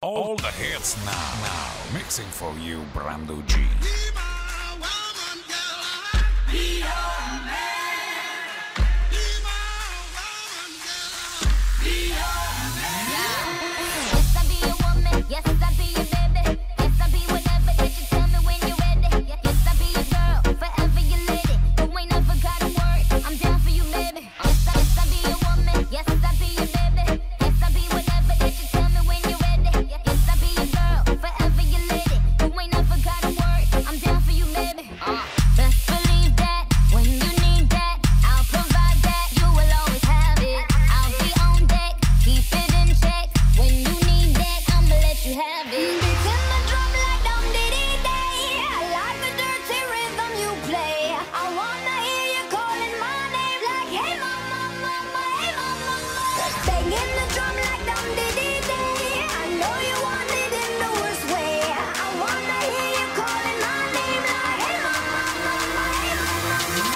All the hits now. Mixing for you, Brando G. Yes, I be your baby. Yes, I be whatever that you tell me when you're ready. Yes, I be your girl, forever your lady. You ain't never got a word, I'm down for you, baby. Yes, I be your woman. Yes, I be your baby. Yes, I be whatever that you tell me when you're ready. Yes, I be your girl, forever your lady. You ain't never got a word, I'm down for you, baby. Best believe that when you need that, I'll provide that. You will always have it. I'll be on deck, keep it in check. When you need that, I'ma let you have it. Beats in the drum like dum diddy day. I like the dirty rhythm you play. I wanna hear you calling my name like, hey mama, mama, hey mama, mama. Banging the drum like dum diddy day. I know you want it in the worst way. I wanna hear you calling my name like, hey mama, mama, hey mama, mama.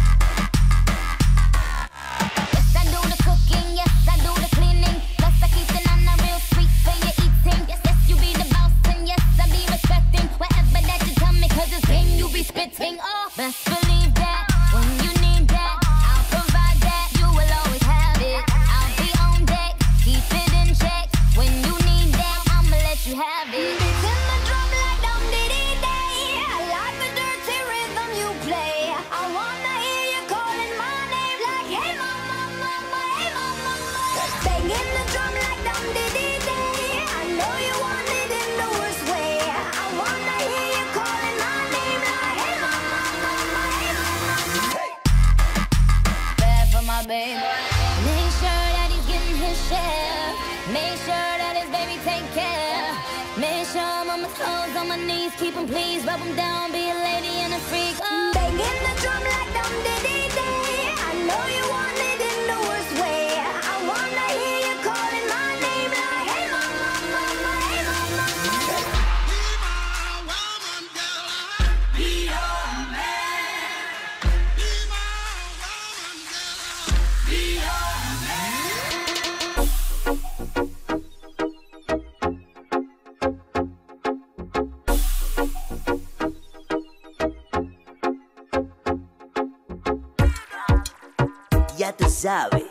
Yes, I do the cooking, yes, I do the cleaning. Plus I keep it on the real sweet for your eating. Yes, yes, you be the boss and yes, I be respecting whatever that you tell me, cause it's game you be spitting. Oh, best believe that when you need that, I'll provide that. You will always have it. I'll be on deck, keep it in check. When you need that, I'ma let you have it. Beats in the drum like dum diddy day. I like the dirty rhythm you play. I wanna hear you calling my name like, hey mama, mama, hey mama, mama. Banging the drum like dum diddy day. I know you want it in the worst way. I wanna hear you calling my name like, hey mama, mama, hey mama, mama. Bad for my baby. Make sure that he's getting his share. Make sure that his baby take care. Make sure I'm on my toes, on my knees, keep him please, rub him down, be a lady and a freak. Oh. Banging the drum like dum diddy day. I know you want it in the worst way. I wanna hear you calling my name like, hey mama, mama, hey mama, mama. Ya tú sabes.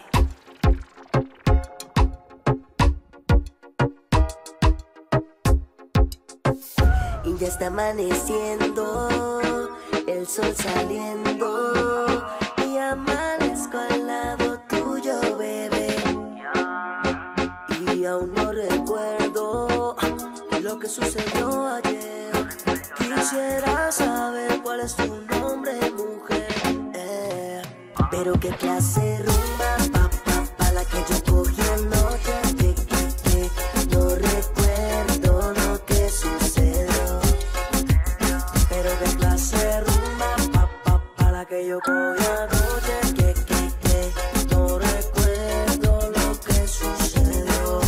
Y ya está amaneciendo, el sol saliendo, y amanezco al lado tuyo, bebé. Y aún no recuerdo lo que sucedió ayer. Quisiera saber cuál es tu nombre, mujer. Pero qué clase de rumba, pa la que yo cogí anoche, que no recuerdo lo que sucedió. Pero qué clase de rumba, pa la que yo cogí anoche, que no recuerdo lo que sucedió.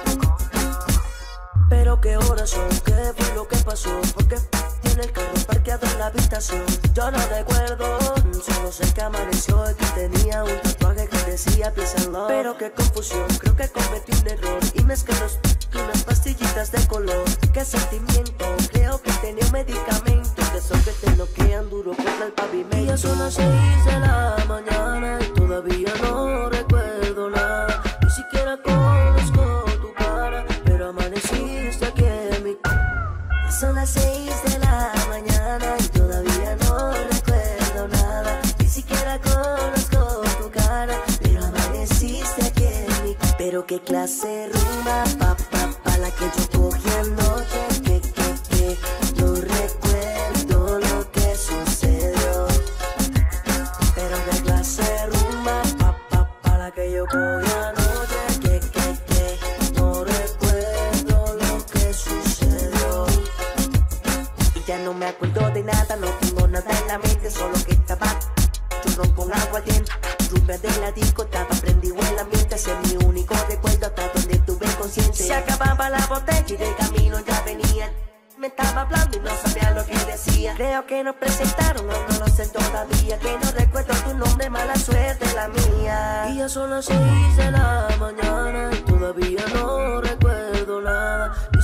Pero qué horas son, qué fue lo que pasó, porque tiene el carro parqueado en la habitación. Yo no recuerdo, solo sé que amaneció y que tenía un tatuaje que decía Peace and Love. Pero qué confusión, creo que cometí un error y mezclé unas pastillitas de color. Qué sentimiento, creo que tenía un medicamento de esos que te noquean duro contra el pavimento. Y ya son las 6 de la mañana y todavía no recuerdo nada. Ni siquiera conozco tu cara, pero amaneciste aquí en mi casa. Son las 6 de la mañana y todavía no recuerdo nada. Ni siquiera conozco tu cara, pero amaneciste aquí en mi casa. Pero qué clase de rumba, pa la que yo cogí anoche, que no recuerdo lo que sucedió. Pero qué clase de rumba, pa la que yo cogí anoche, que no recuerdo lo que sucedió. Y ya no me acuerdo de nada, no tengo nada en la mente, solo que estaba churrón con aguardiente. Rumba de la disco, estaba prendido en el ambiente. Ese es mi único recuerdo hasta donde estuve inconsciente. Se acababa la botella y de camino ya venía. Me estaba hablando y no sabía lo que decía. Creo que nos presentaron, no lo sé todavía. Que no recuerdo tu nombre, mala suerte la mía. Y ya son las 6 de la mañana y todavía no recuerdo nada. Ni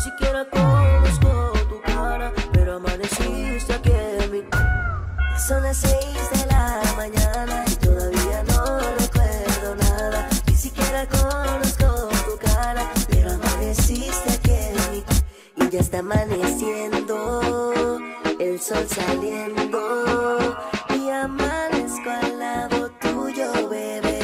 el sol saliendo y amanezco al lado tuyo, bebé.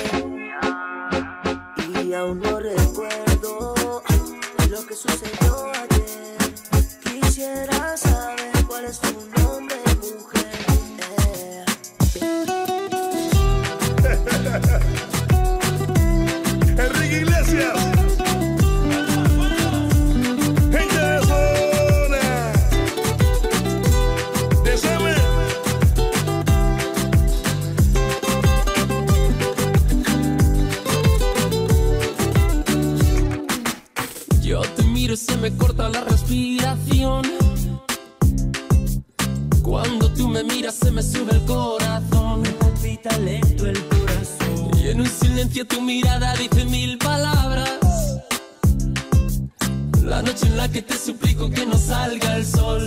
Y aún no recuerdo lo que sucedió ayer. Quisiera saber cuál es tu nombre, mujer. Enrique Iglesias. Gente de zona. Désame. Yo te miro y se me corta la respiración. Cuando tú me miras se me sube el corazón. Me palpita lento el corazón. Y en un silencio tu mirada dice 1000 palabras. La noche en la que te suplico que no salga el sol.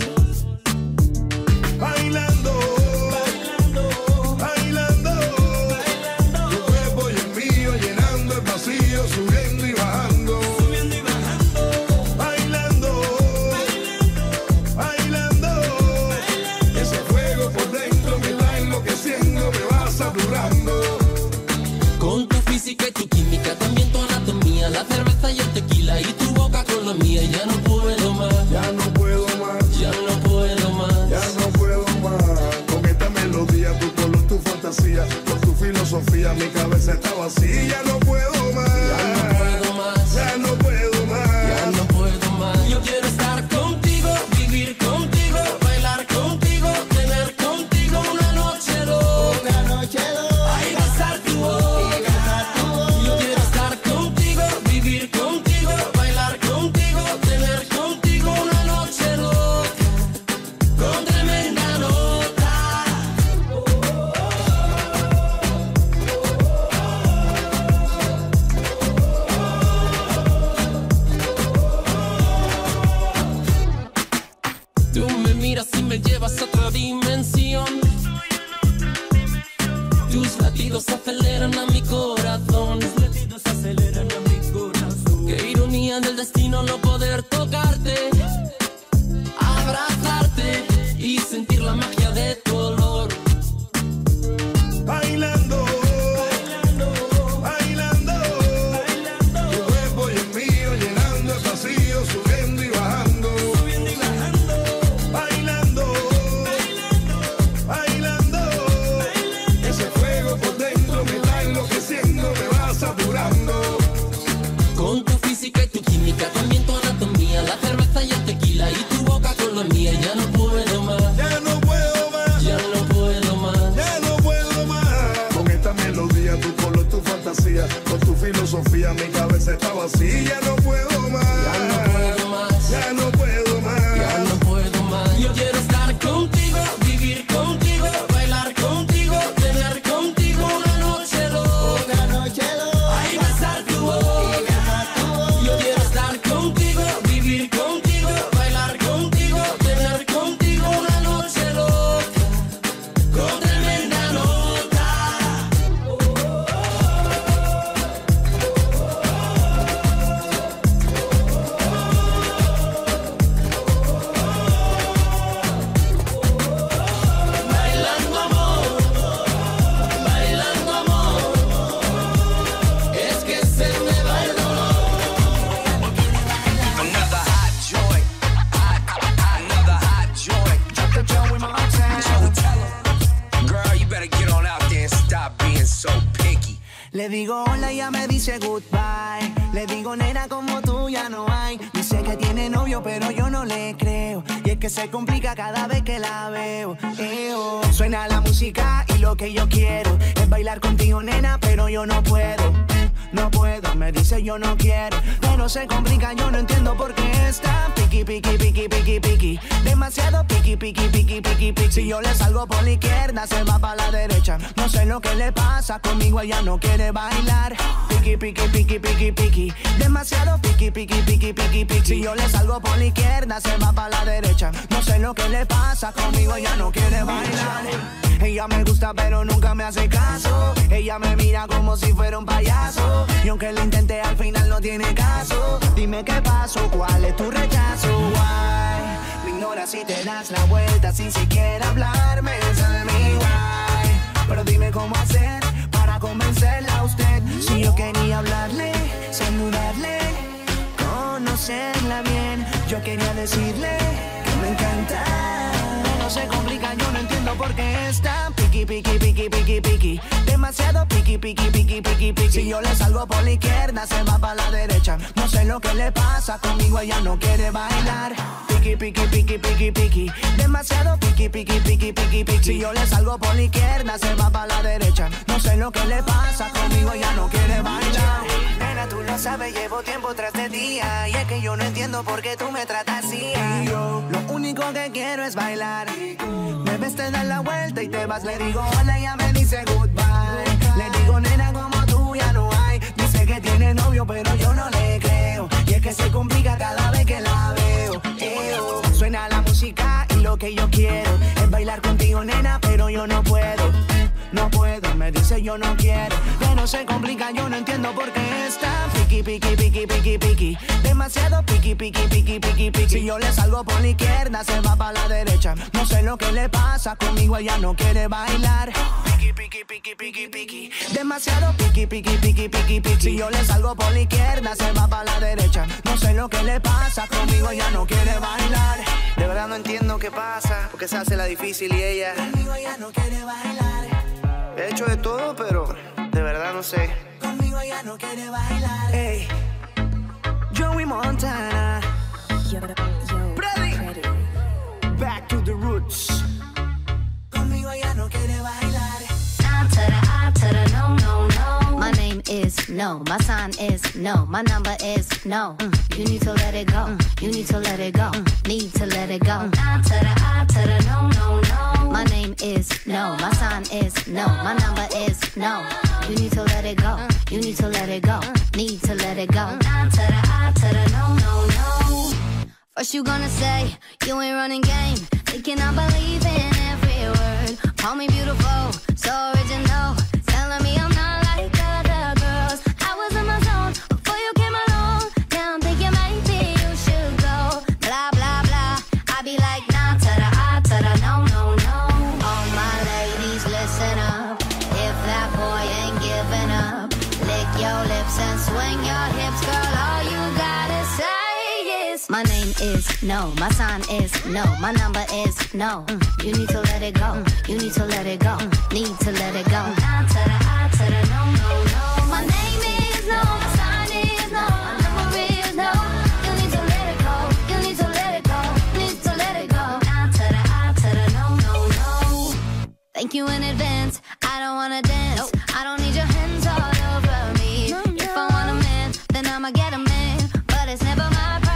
Bailando, bailando, bailando, bailando. Tu cuerpo y el mío llenando el vacío, subiendo y bajando. Subiendo y bajando. Bailando, bailando, bailando, bailando. Ese fuego por dentro me va enloqueciendo, me va saturando. Con tu física y tu química, también tu anatomía, la cerveza y el tequila y tu boca con la mía. Ya no puedo más, Ya no puedo más, ya no puedo más. ya no puedo más. Con esta melodía, tu color, tu fantasía, con tu filosofía, mi cabeza está vacía. Ya no puedo más, Ya no puedo más, ya no puedo más. ya no puedo más. Yo quiero estar contigo, vivir contigo, bailar contigo, tener contigo una noche loca. Ay, besar tu boca. Yo quiero estar contigo, vivir contigo, bailar contigo, tener contigo una noche loca, con tremenda nota. Tú me miras y me llevas a otra dimensión. Tus latidos aceleran a mi corazón. Tus latidos aceleran a mi corazón. Qué ironía del destino no poder tocarte, abrazarte y sentir la magia de tu olor. Bailando, bailando, bailando, bailando. Tu cuerpo y el mío llenando el vacío, subiendo y bajando. Subiendo y bajando. Bailando, bailando, bailando, bailando. Ese fuego por dentro me va enloqueciendo, me va saturando. Con tu física y tu química, también tu anatomía, la cerveza y el tequila y tu boca con la mía. Ya no puedo más, Ya no puedo más, ya no puedo más. ya no puedo más. Con esta melodía, tu color, tu fantasía, con tu filosofía, mi cabeza está vacía. Ya no puedo más, Ya no puedo más, ya no puedo más. ya no puedo más. Yo quiero estar contigo, vivir contigo, bailar contigo, tener contigo una noche loca. Ay, besar tu boca. Yo quiero estar contigo, vivir contigo, bailar contigo, tener contigo una noche loca, con tremenda nota. Bailando amor, bailando amor, es que se me va el dolor. Another hot joint. Another hot joint. Drop the joint with my town. Tell 'em. Girl, you better get on out there and stop being so picky. Le digo hola y ella me dice goodbye. Le digo nena como tú ya no hay. Dice que tiene novio pero yo no le creo. Y es que se complica cada vez que la veo. Suena la música y lo que yo quiero es bailar contigo nena pero yo no puedo. No puedo, me dice yo no quiero. Pero se complica, yo no entiendo por qué está piqui, piqui, piqui, piqui, piqui. Demasiado piqui, piqui, piqui, piqui, piqui. Si yo le salgo por la izquierda, se va para la derecha. No sé lo que le pasa, conmigo ella no quiere bailar. Piqui, piqui, piqui, piqui, piqui. Demasiado piqui, piqui, piqui, piqui, piqui. Si yo le salgo por la izquierda, se va para la derecha. No sé lo que le pasa, conmigo ella no quiere bailar. Ella me gusta pero nunca me hace caso. Ella me mira como si fuera un payaso. Y aunque lo intenté al final no tiene caso. Dime qué pasó, cuál es tu rechazo. Why? Mi ignoras y te das la vuelta sin siquiera hablarme. Tell me why. Pero dime cómo hacer para convencerla a usted. Si yo quería hablarle, saludarle, conocerla bien, yo quería decirle que me encanta. No se complica, yo no entiendo por qué está piqui, piqui, piqui, piqui, piqui. Demasiado piqui, piqui, piqui, piqui, piqui. Si yo le salgo por la izquierda, se va para la derecha. No sé lo que le pasa, conmigo ella no quiere bailar. Piqui, piqui, piqui, piqui, piqui. Demasiado piqui, piqui, piqui, piqui, piqui. Si yo le salgo por la izquierda, se va para la derecha. No sé lo que le pasa, conmigo ella no quiere bailar. Nena, tú lo sabes, llevo tiempo tras de día. Y es que yo no entiendo por qué tú me tratas así. Y yo lo único que quiero es bailar. Me ves, te das la vuelta y te vas. Le digo hola, ella me dice goodbye. Le digo nena, como tú ya no hay. Dice que tiene novio, pero yo no le creo. Y es que se complica cada vez que la veo. Suena la música y lo que yo quiero es bailar contigo, nena, pero yo no puedo. No puedo, me dice yo no quiero. Pero se complica, yo no entiendo por qué está piqui, piqui, piqui, piqui, piqui. Demasiado piqui, piqui, piqui, piqui, piqui. Si yo le salgo por la izquierda, se va para la derecha. No sé lo que le pasa, conmigo ella no quiere bailar. Piqui, piqui, piqui, piqui, piqui. Demasiado piqui, piqui, piqui, piqui, piqui. Si yo le salgo por la izquierda, se va para la derecha. No sé lo que le pasa, conmigo ella no quiere bailar. De verdad no entiendo qué pasa, porque se hace la difícil y ella conmigo ella no quiere bailar. He hecho de todo, pero de verdad no sé. Conmigo ella no quiere bailar. Hey, Joey Montana. Ready? Back to the roots. Conmigo ella no quiere bailar. I to the no, no, no. My name is no. My sign is no. My number is no. You need to let it go. You need to let it go. Need to let it go. I to the no, no, no. My name is no. My sign is no. My number is no. You need to let it go. You need to let it go. Need to let it go. I to the no, no, no. First you gonna say you ain't running game, thinking I believe in every word. Call me beautiful, so original, telling me I'm not like other girls. I was in my zone before you came along. Now I'm thinking maybe you should go. Blah blah blah. I be like nah to the I to the no no no. All my ladies listen up. If that boy ain't giving up, lick your lips and swing your hips, girl. All you gotta say. My name is no, my sign is no, my number is no. You need to let it go, you need to let it go, need to let it go. I to the no, no, no. My name is no, my sign is no, my number is no. You need to let it go, you need to let it go, need to let it go. I to the no, no, no. Thank you in advance, I don't wanna dance. Nope. I don't need your hands all over me. No, if I want a man, then I'ma get a man, but it's never my priority.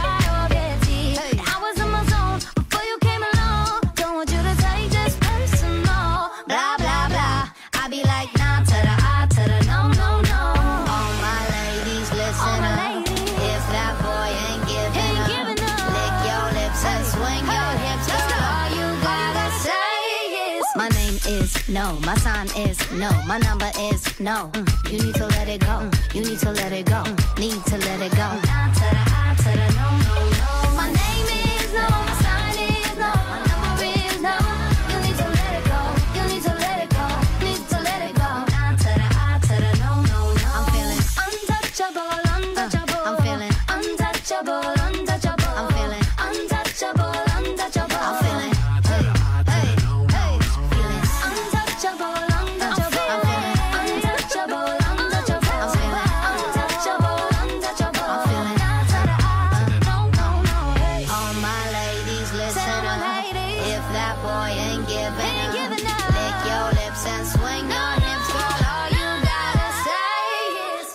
I was in my zone before you came along. Don't want you to take this personal. Blah blah blah. I be like nah to the I to the no no no. All my ladies listen up. If that boy ain't giving up, lick your lips and swing your hips. Girl, all you gotta say is my name is no, my sign is no, my number is no. You need to let it go, you need to let it go, need to let it go. Nah to the I to the no no no. My name is no, my sign is no, my number is no. You need to let it go, you need to let it go, need to let it go. Nah to the I to the no no no. I'm feeling untouchable, untouchable. I'm feeling untouchable, untouchable. I'm feeling untouchable, untouchable. I'm feeling hey, hey, hey, feeling untouchable, untouchable. I'm feeling untouchable, untouchable. I'm feeling untouchable, untouchable. I'm feeling no, no, no. All my ladies listen up. If that boy ain't giving up, lick your lips and swing your hips, girl. All you gotta say is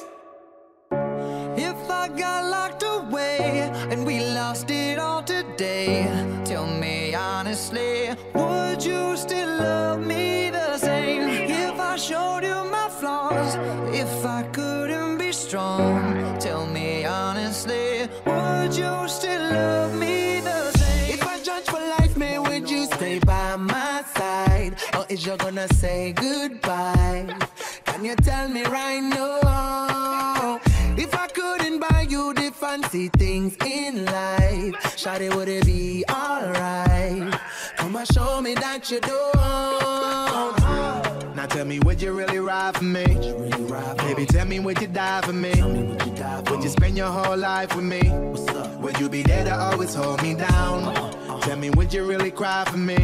if I got locked away and we lost it all today, tell me honestly, would you still love me the same? If I showed you my flaws, if I couldn't be strong, tell me honestly, would you still love me the same? If I judge for life, man, would you stay by my side? Or is you gonna say goodbye? Can you tell me right now? If I couldn't buy you do the fancy things in life. Shawty, would it be alright? Come and show me that you don't. Now tell me, would you really ride for me? Baby, tell me, would you die for me? Would you spend your whole life with me? Would you be there to always hold me down? Tell me, would you really cry for me?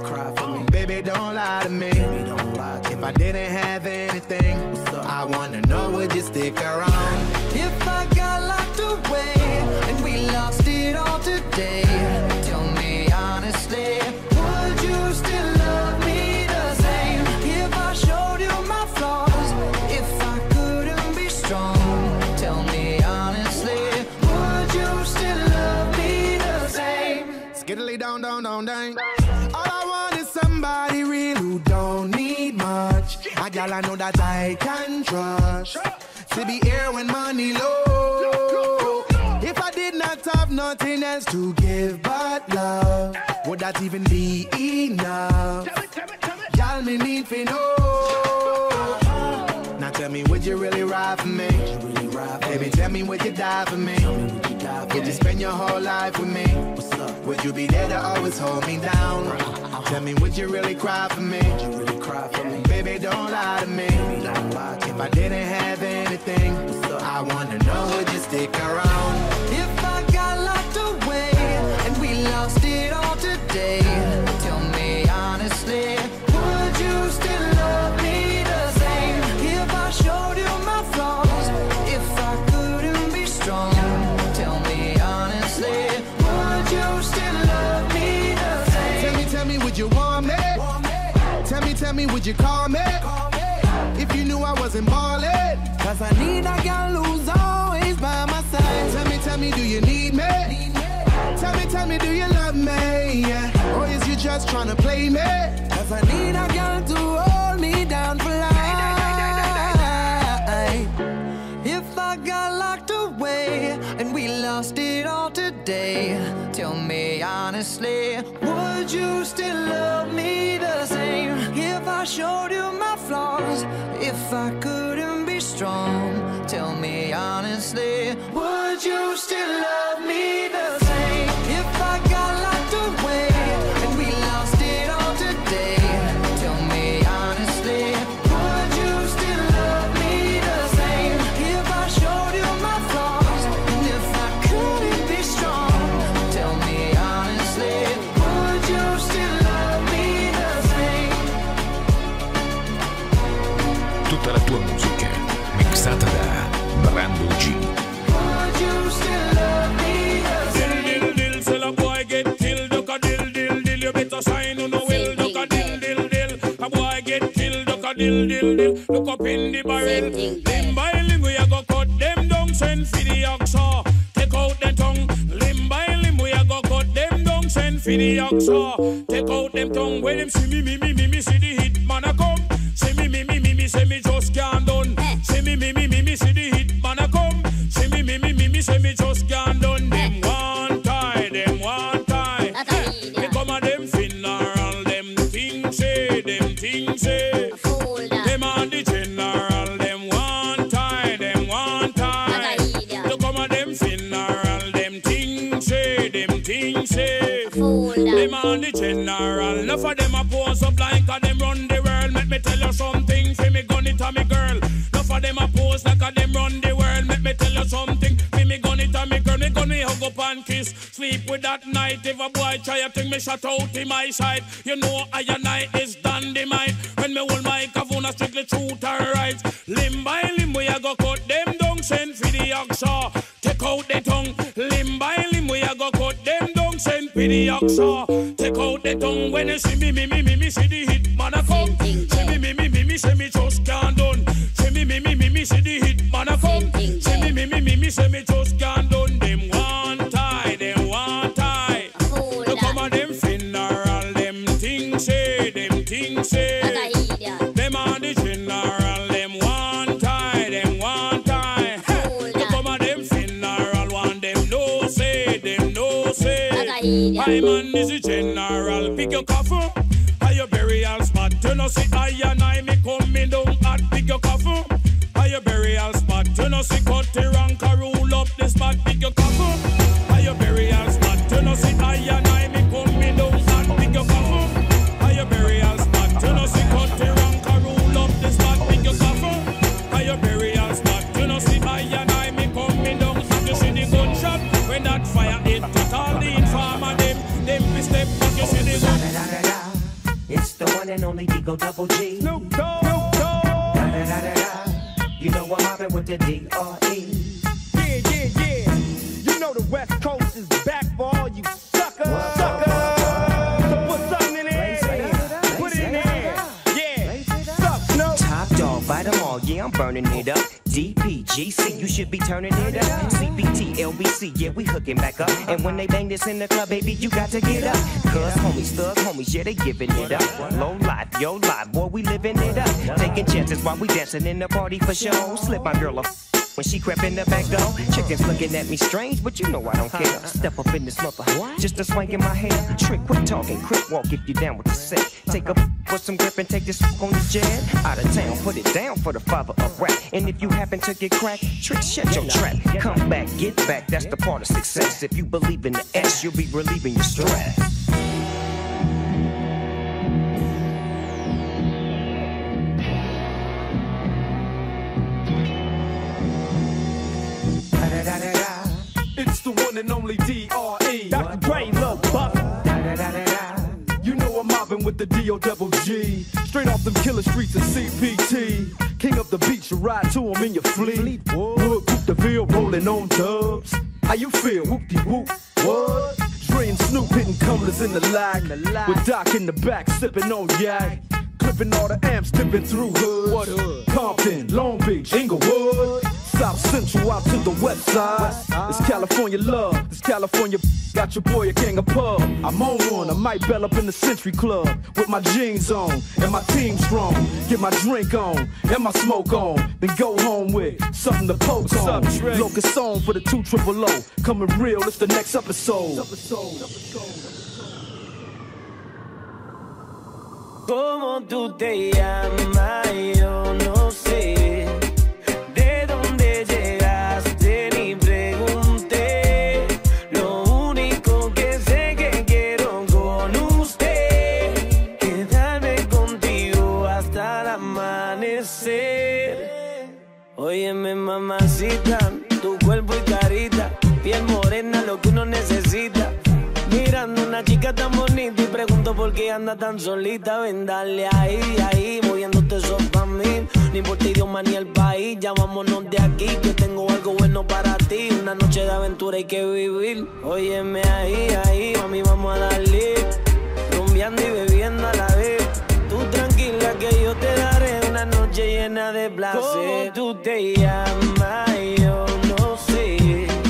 Baby, don't lie to me. If I didn't have anything, I wanna know, would you stick around? If I got locked away and we lost it all today, tell me honestly, would you still love me the same? If I showed you my flaws, if I couldn't be strong, tell me honestly, would you still love me the same? Skiddly down, down, down, down. All I want is somebody real who don't need much. A girl I know that I can trust, to be here when money low. If I did not have nothing else to give but love, would that even be enough? Y'all me need for know. Now tell me, would you really ride for me? Baby, tell me, would you die for me? Would you spend your whole life with me? Would you be there to always hold me down? Tell me, would you really cry for me? Baby, don't lie to me. If I didn't have anything, I wanna know, would you stick around? If I got locked away and we lost it all today, tell me honestly, would you still love me the same? If I showed you my flaws, if I couldn't be strong, tell me honestly, would you still love me the same? Tell me, would you want me? Tell me, would you call me? If you knew I wasn't ballin', cause I need a girl who's always by my side. Tell me, do you need me? Tell me, do you love me? Or is you just tryna play me? Cause I need a girl to hold me down for life. If I got locked away and we lost it all today, tell me honestly, would you still love me the same? If I showed you my flaws, if I couldn't be strong, tell me honestly, would you still love me the same? If I got locked away and we lost it all today, tell me honestly, would you still love me the same? If I showed you my flaws and if I couldn't be strong, tell me honestly, would you still love me the same? Tutta la tua musica mixata da Brando G. Would you still love me the same? Dill, dill, dill, sell a boy get killed, duck a dill, dill, dill. You better sign on the will, duck a dill, dill, dill. A boy get killed, duck a dill, dill, dill. Look up in the barrel. Limb by limb, we a go cut them down, send for the oxa. Take out the tongue. Limb by limb, we a go cut them down, send for the oxa. Take out them tongue. When them see me, see the hit man a come. See me, say me just can't done. See me, see the hit man a come. See me, say me just can't done. Them one tie. They come a them funeral, them things say. Them on the general, them one tie. They come a them funeral, them things say. Them on the general, enough of them a pose up like a them run the world. Let me tell you something, for me gun it a me girl. Enough of them a pose like a them run the world. Let me tell you something, for me gun it a me girl. Me gun me hug up and kiss, sleep with that night. If a boy try a thing, me shut out in my side. You know I and I is dynamite. When me hold my kavuna strictly truth and right. Limb by limb we a go cut them down, send for the oxa. Take out the tongue. Limb by limb we a go cut them down, send for the oxa. Take out the tongue. When you see me, see the hit man a come. See me, say me just can't done. See me, see the hit man a come. See me, say me just can't done. Them one tie. Look come on them funeral, them things say. Them on the general, them one tie. Look come on them funeral, one them no say. I man is a general, pick your coffin. Your burial spot, you know see I and I me coming down at pick your coffin. Your burial spot, you know see cut the rank and roll up the spot. spot, pick your cover. Are your burial spot? You know see I and I me come me down and pick your cover. Are your burial spot? You know see country rank a rule up the spot, pick your cover. Are your burial spot? You know see I and I me come me down and you see the gunshot when that fire hit to all the informer them we step back, you see the gun. It's the one and only Digo Double G. Snoop Dogg. You know I'm mobbing with the D.R.E. Yeah. You know the West Coast is back for all you suckers. So put something in there. Put it in there. Yeah. Suck, Snoop. Top dog, bite them all. Yeah, I'm burning it up. DPGC, you should be turning it up. CBT, LBC, yeah, we hooking back up. And when they bang this in the club, baby, you got to get up. Cuz homies, thug homies, yeah, they giving it up. Low life, yo life, boy, we living it up. Taking chances while we dancing in the party for show. Slip my girl a when she crept in the back door. Chickens looking at me strange, but you know I don't care. Step up in this mother, just a swank in my hair. Trick, quit talking, quick walk if you down with the set. Take a put some grip and take this on the jet. Out of town, put it down for the father of rap. And if you happen to get cracked, trick, shut your trap. Come back, get back, that's the part of success. If you believe in the S, you'll be relieving your stress. It's the one and only D.R.E. Dr. Dre, Lil Buck. You know I'm mobbing with the D.O.G. Straight off them killer streets of CPT. King up the beach, you ride to him in your fleet. Wood, Coupe de Ville, rolling on dubs. How you feel? Whoop-de-whoop. What? Dre and Snoop hitting cumblers in the lag. With Doc in the back, sipping on yak. Clipping all the amps, dipping through hoods. What hood? Compton, Long Beach, Inglewood. South Central out to the west side. It's California love. This California got your boy a gang of pub. I'm on one. I might bell up in the Century Club with my jeans on and my team strong. Get my drink on and my smoke on. Then go home with something to poke on. Locust on for the 200. Coming real, it's the next episode. ¿Cómo tú te llamas? Yo no sé. ¿De dónde llegaste? Ni pregunté. Lo único que sé que quiero con usted, quedarme contigo hasta el amanecer. Óyeme, mamacita, tu cuerpo y carita, piel morena, lo que uno necesita. Mirando una chica tan bonita y pregunto por qué anda tan solita. Ven, dale ahí, moviéndote eso pa' mí. No importa idioma ni el país, ya vámonos de aquí, que tengo algo bueno para ti. Una noche de aventura hay que vivir. Óyeme ahí, mami, vamos a darle. Rumbeando y bebiendo a la vez. Tú tranquila que yo te daré una noche llena de placer. ¿Cómo tú te llamas? Yo no sé.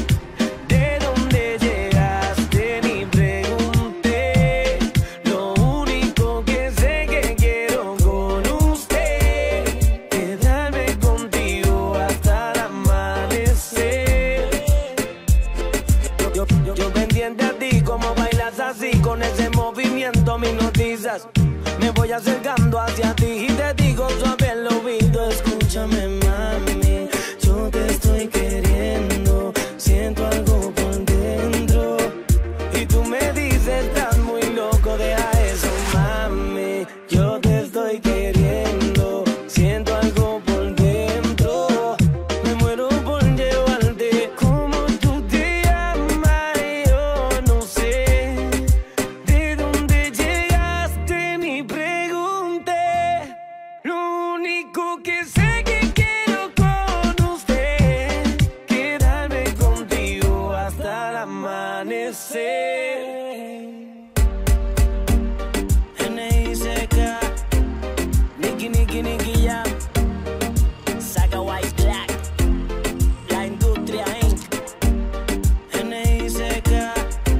Con ese movimiento me hipnotizas. Me voy acercando hacia ti y te digo suave al oído. Escúchame, mami, yo te estoy queriendo. Siento algo por dentro y tú me dices, estás muy loco, deja eso, mami. Yo te estoy queriendo. Siento algo por dentro. Me muero por llevarte. ¿Cómo tú te llamas? Yo no sé. Que sé que quiero con usted, quedarme contigo hasta el amanecer. N.I.C.K. Nicky Jam, Saga White Black, La Industria Inc. N.I.C.K.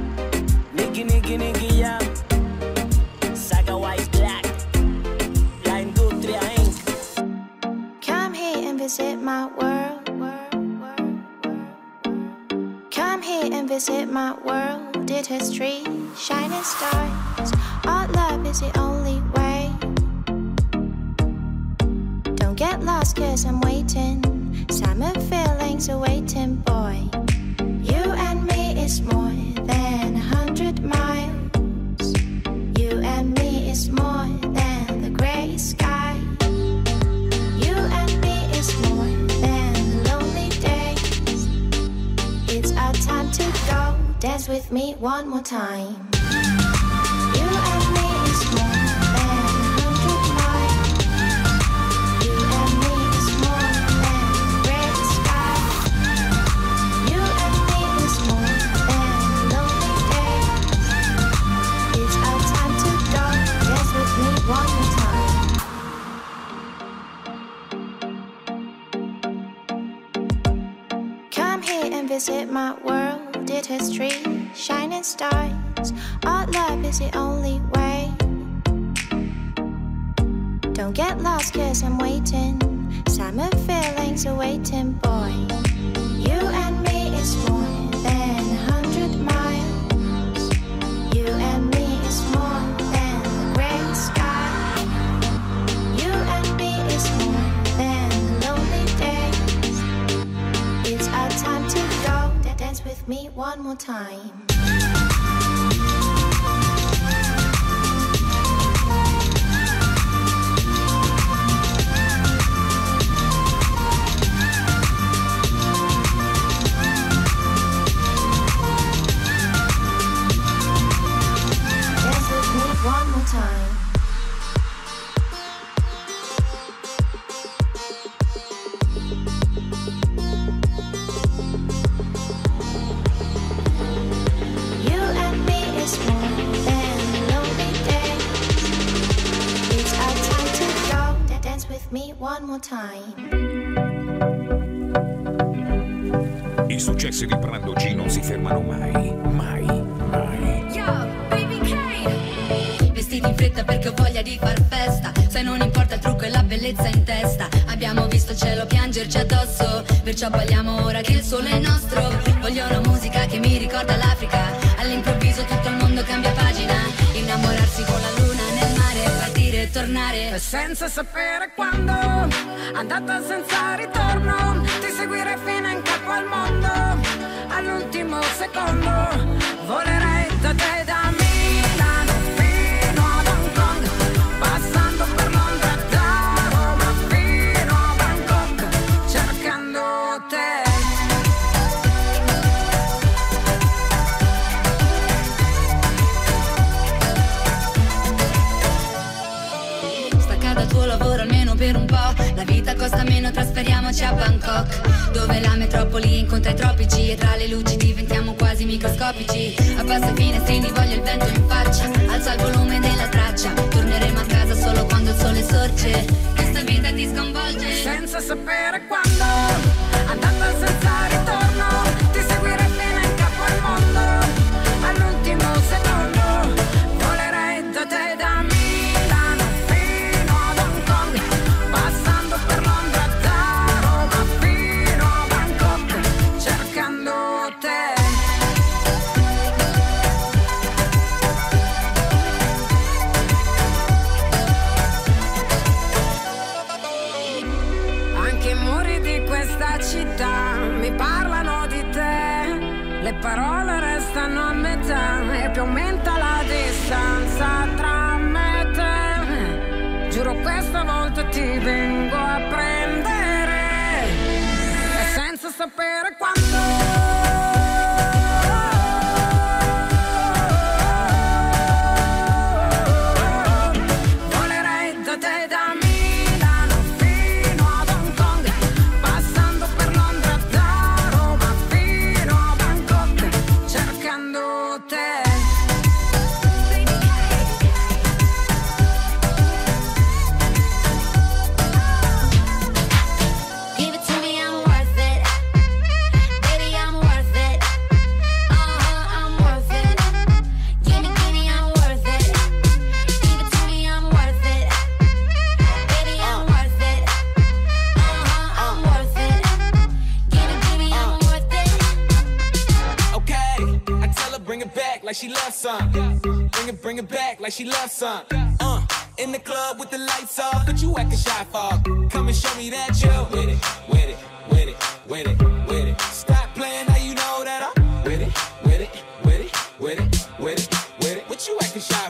Nicky Jam, Saga White Black, La Industria Inc. Come here and visit my world. Come here and visit my world. Did history, shining stars. Our love is the only way. Don't get lost, cause I'm waiting. Summer feelings are waiting, boy. is more than 100 miles. You and me is more than the gray sky. You and me is more than lonely days. It's our time to go. Dance with me one more time. You and me is more than 100 miles. You and me is more than the gray sky. You and me is more than lonely days. It's our time to go. Dance with me one more time. Come here and visit my world. Did history, shining stars. Our love is the only way. Don't get lost, cause I'm waiting. Summer feelings are waiting, boy. You and me is more than 100 miles. You and me is more than the gray sky. You and me is more than lonely days. It's our time to go. Dance with me one more time. Dance with me one more time. Me one more time. I successi di Brando G non si fermano mai, mai, mai. Yo, baby K. Vestiti in fretta perché ho voglia di far festa. Se non importa il trucco e la bellezza in testa. Abbiamo visto il cielo piangerci addosso, perciò balliamo ora che il sole è nostro. Voglio una musica che mi ricorda l'Africa. All'improvviso tutto il mondo cambia pagina. Innamorarsi con la luna nel mare, partire e tornare senza sapere quando, andata senza ritorno, ti seguirei fino in capo al mondo. All'ultimo secondo volerei da te, da Milano fino ad Hong Kong, passando per Londra, da Roma fino a Bangkok, cercando te. Dal tuo lavoro almeno per un po'. La vita costa meno, trasferiamoci a Bangkok, dove la metropoli incontra i tropici. E tra le luci diventiamo quasi microscopici. Abbassa i finestrini, voglio il vento in faccia. Alza il volume della traccia. Torneremo a casa solo quando il sole sorge. Questa vita ti sconvolge senza sapere quando, andata senza ritorno, ti seguirei fino in capo al mondo. All'ultimo secondo volerei da te, da me. Le parole restano a metà e più aumenta la distanza tra me e te. Giuro questa volta ti vengo a prendere e senza sapere quando. Give it to me, I'm worth it. Baby, I'm worth it. like she loves some. Bring it back like she loves some. In the club with the lights off, but you acting shy for. Come and show me that you're with it, with it, with it, with it, with it. Stop playing, now you know that I'm with it, with it.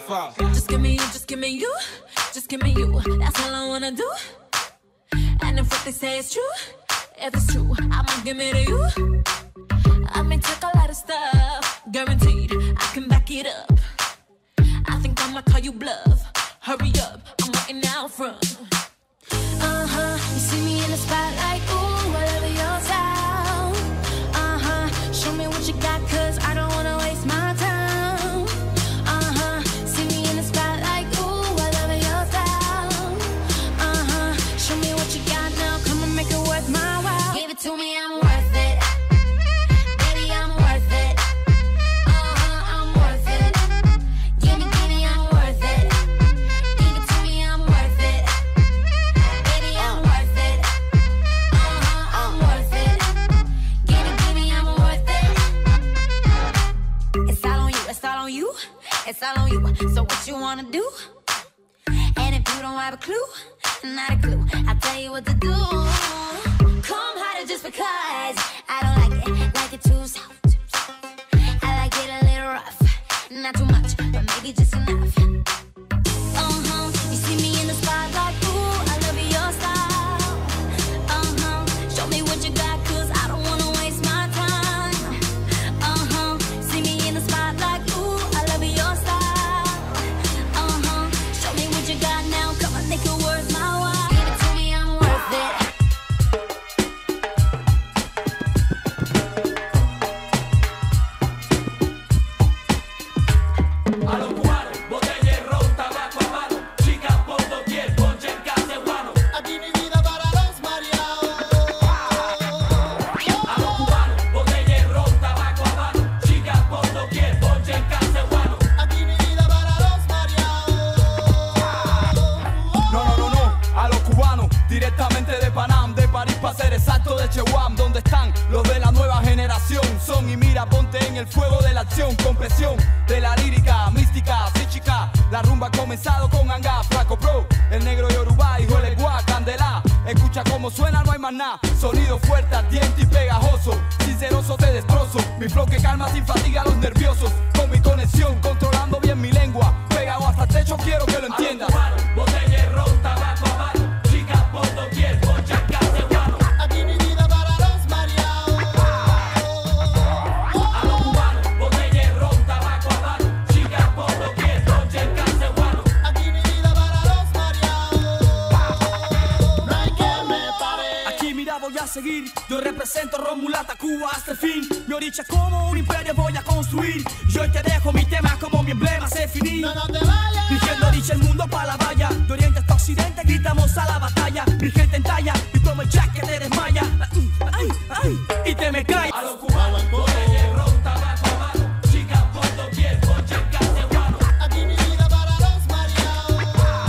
for? Just give me you, just give me you, just give me you. That's all I wanna do. And if what they say is true, if it's true, I'ma give it to you. I may take a lot of stuff, guaranteed I can back it up. I think I'ma call you bluff. Hurry up, I'm waiting out front. You see me in the spotlight, ooh, I love your style. Show me what you got, cause I don't wanna waste my time. See me in the spotlight, ooh, I love your style. Show me what you got now, come and make it worth my while. Give it to me, I'm worth it. Baby, I'm worth it. I'm worth it. Give me, I'm worth it. Give it to me, I'm worth it. Baby, I'm worth it. I'm worth it. Give me, I'm worth it. It's all on you, it's all on you, it's all on you. So what you wanna do? And if you don't have a clue, not a clue, I'll tell you what to do. Come harder just because I don't like it too soft. I like it a little rough, not too much, but maybe just enough. You see me in the spotlight, ooh, I love your style. Show me what you got, cause I don't wanna waste my time. See me in the spotlight, ooh, I love your style. Show me what you got now, come on, make it worth my while. Give it to me, I'm worth it. A los cubanos, botella de ron, tabaco a mano, chicas por doquier, ponche en casa de guano. Aquí mi vida para los mareados. A los cubanos, botella de ron, tabaco a mano, chicas por doquier, ponche en casa de guano. Aquí mi vida para los mareados. No, a los cubanos, directamente de Panam, de París para ser exacto, de Chewam, donde están los de la nueva generación. Son y mira, ponte en el fuego de la acción, con presión de la lírica, mística, psíquica. La rumba ha comenzado con Anga, Flaco Pro, el negro Yoruba, hijo de Gua, Candela. Escucha cómo suena, no hay más nada. Sonido fuerte, ardiente y pegajoso. Sinceroso te destrozo. Mi flow que calma sin fatiga a los nerviosos. Con mi conexión, controlando bien mi lengua. Pegado hasta el techo, quiero que lo entiendas. Botella de ron, tabaco a mano, chicas por doquier, ponche en casa de guano. Aquí mi vida para los mareados. A los cubanos, botella de ron, tabaco a mano, chicas por doquier, ponche en casa de guano. Aquí mi vida para los mareados. No hay que me pare. Aquí mira voy a seguir, yo represento Romulata, Cuba hasta el fin. Mi oricha como un imperio voy a construir. Yo hoy te dejo mi tema como mi emblema se finí. No te vayas. Dirigiendo dicha el mundo pa' la valla. De oriente hasta occidente gritamos a la batalla. Mi gente en talla y toma el jack que te desmaya. Y te me cae. A los cubanos, botella de ron, tabaco a mano, chicas por doquier, ponche en casa de guano. Aquí mi vida para los mareados.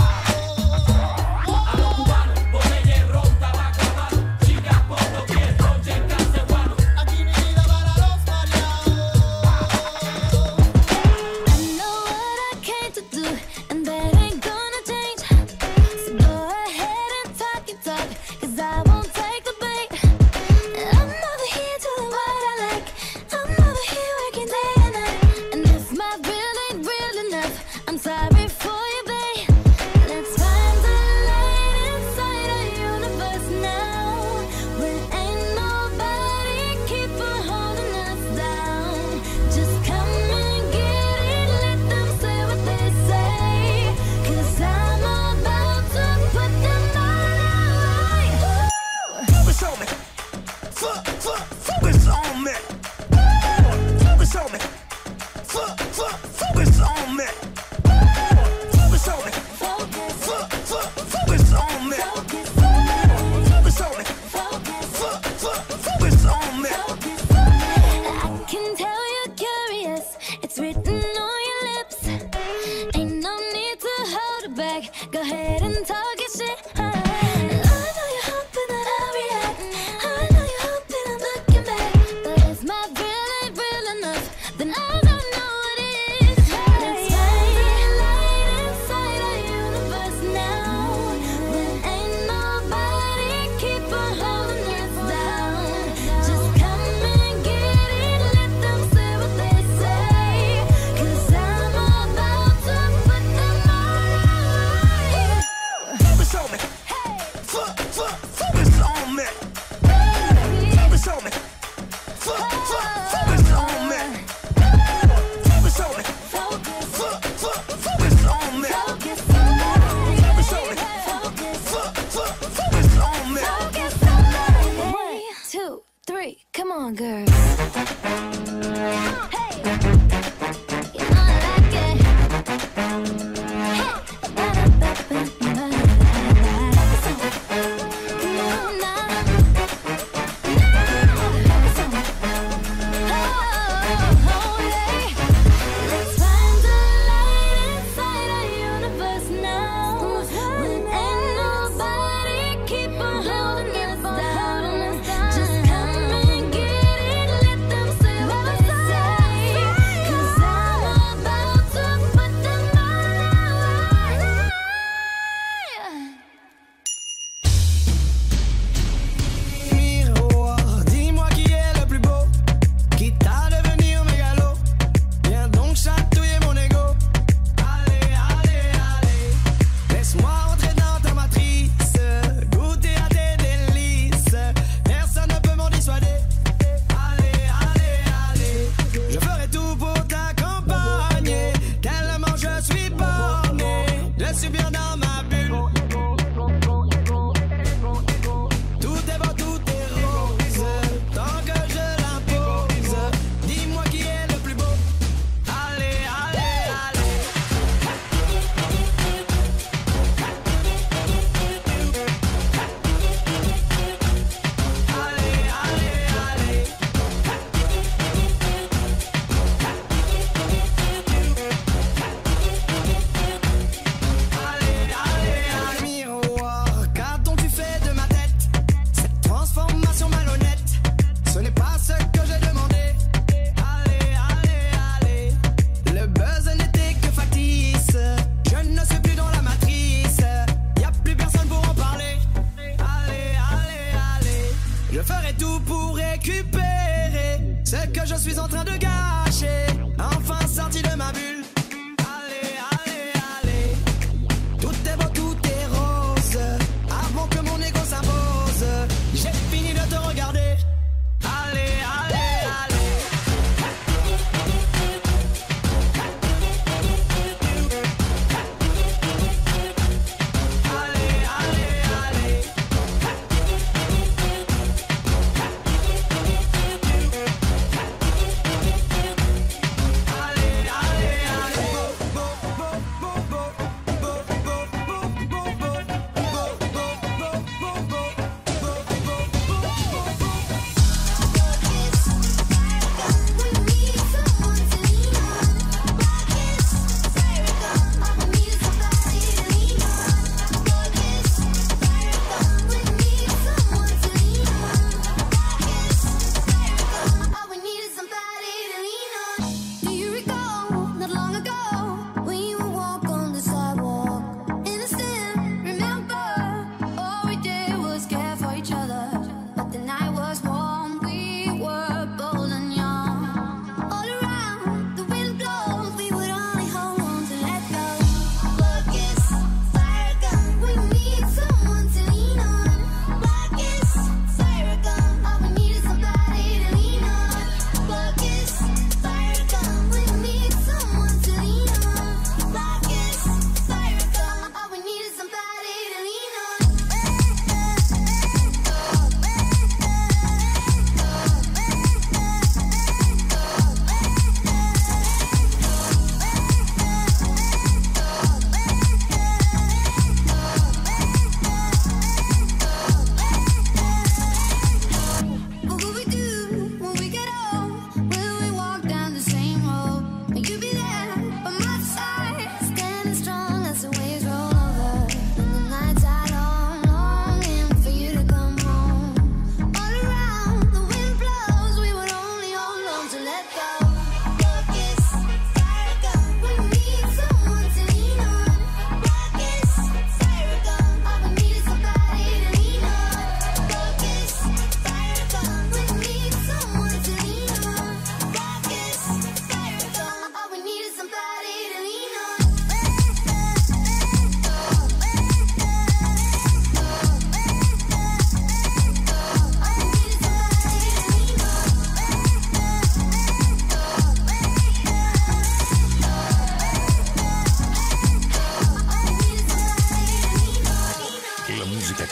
A los cubanos, botella de ron, tabaco a mano, chicas por doquier, ponche en casa de guano. Aquí mi vida para los mareados. I know what I came to do, and that ain't gonna change. So go ahead and talk your talk, cause I won't take the bait. I'm over here doing what I like. I'm over here working day and night. And if my real ain't real enough, I'm sorry for you, babe. Let's find the light inside our universe now, where ain't nobody keep on holding us down. Just come and get it, let them say what they say, cause I'm about to put them all right. Focus on me. Focus on me. Focus on me. Focus on me. Focus on me. Focus on me. Focus on me. Focus on me. I can tell you're curious, it's written on your lips. Ain't no need to hold it back, go ahead and talk your shit. I know you're hoping that I'll react, I know you're hoping I'm looking back, but if my real ain't real enough, then I don't know what is. Let's find the light inside our universe now, where ain't nobody keep on holding us down. Just come and get it, let them say what they say,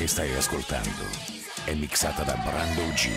stai ascoltando è mixata da Brando G.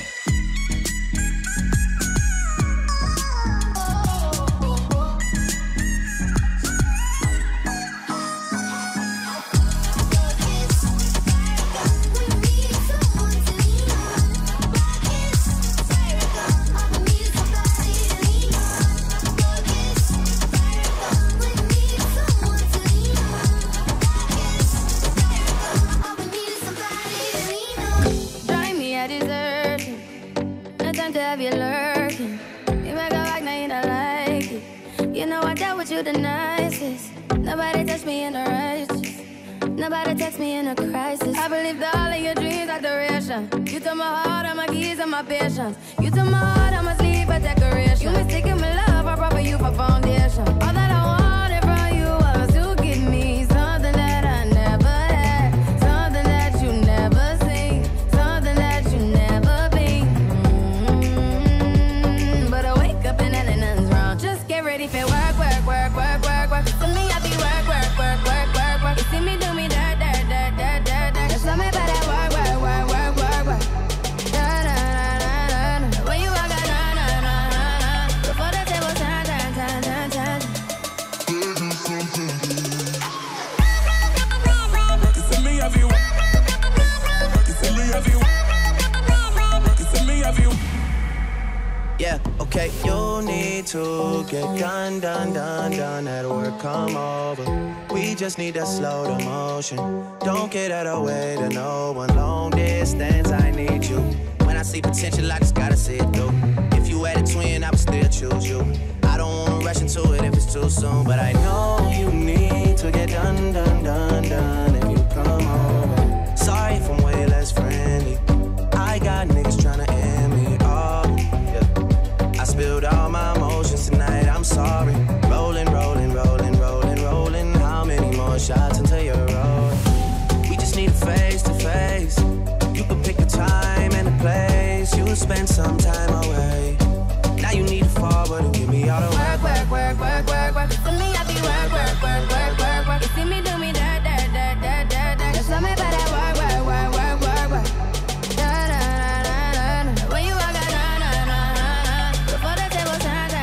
The nicest. Nobody touched me in a righteous. Nobody text me in a crisis. I believe that all of your dreams are duration. You took my heart, all my keys, and my patience. You took my heart, I must leave a decoration. You mistaken my love, I brought for you for foundation. All that I wanted from you was to give me something that I never had, something that you never seen, something that you never been. But I wake up and nothing's wrong. Just get ready for work. To me, I be work. You see me do me dirt. Just tell me about that work. When you walk out, before the table turn. You see me have you. You see me have you. You see me have you. Yeah, okay, you need to get done at work, come over. We just need to slow the motion. Don't get out of the way to no one. Long distance, I need you. When I see potential, I just gotta see it through. If you had a twin, I would still choose you. I don't wanna rush into it if it's too soon, but I know you need to get done if you come over. Sorry if I'm way less friendly. I got niggas tryna end me off. I spilled all my emotions tonight, I'm sorry. Rolling. How many more shots until you're rolling? We just need a face to face. You can pick a time and a place. You'll spend some time away. Now you need to forward and give me all the work. To me, I be work. You see me do me dirt. Just tell me about that work. When you walk out, before the table turn.